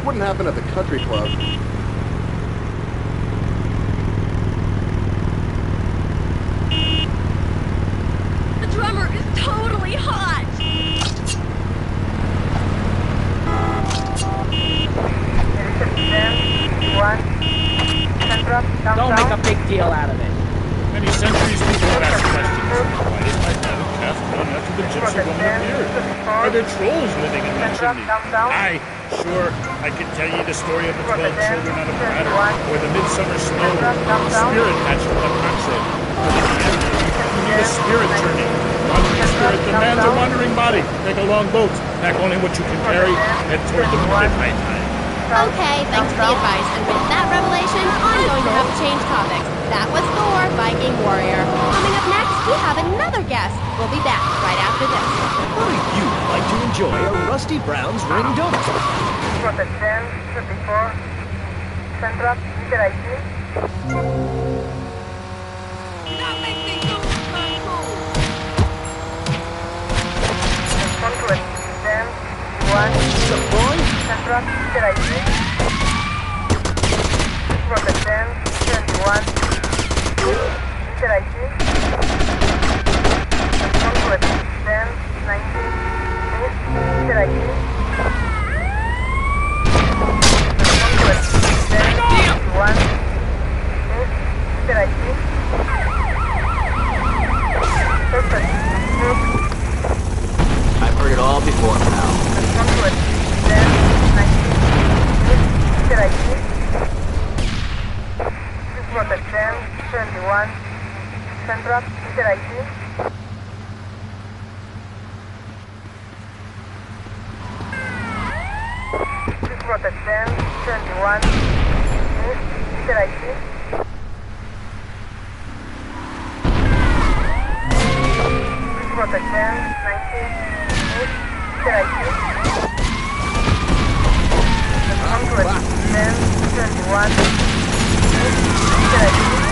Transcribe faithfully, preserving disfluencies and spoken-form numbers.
wouldn't happen at the country club. The drummer is totally hot! Don't make a big deal out of it. Many centuries people have asked questions. Why did my dad cast one after the gypsy woman appeared? Are there trolls living in my chimney? Aye, sure, I can tell you the story of the twelve children on a platter, or the midsummer snow, the spirit hatched from the concert, or the man who need a spirit journey. Wandering spirit, the man's a wandering body. Take a long boat, pack only what you can carry, head toward the moon at night time. Okay, thanks for the advice. And with that revelation, I'm going to have to change topics. That was Thor, Viking Warrior. Coming up next, we have another guest. We'll be back right after this. How would you like to enjoy a Rusty Brown's ring donut? Protección, twenty-four, Central, Peter I T. Control, ten, one, Central, Peter I T. Protección, twenty-one, Peter I T. Control, ten, nineteen, Peter I T. One, Peter I T. I've heard it all before, pal. ten, nineteen, Peter I T. ten, twenty-one, Central, Peter I T. ten, twenty-one, Peter I T. ten, nineteen, Peter I T. ten, twenty-one, Peter I T.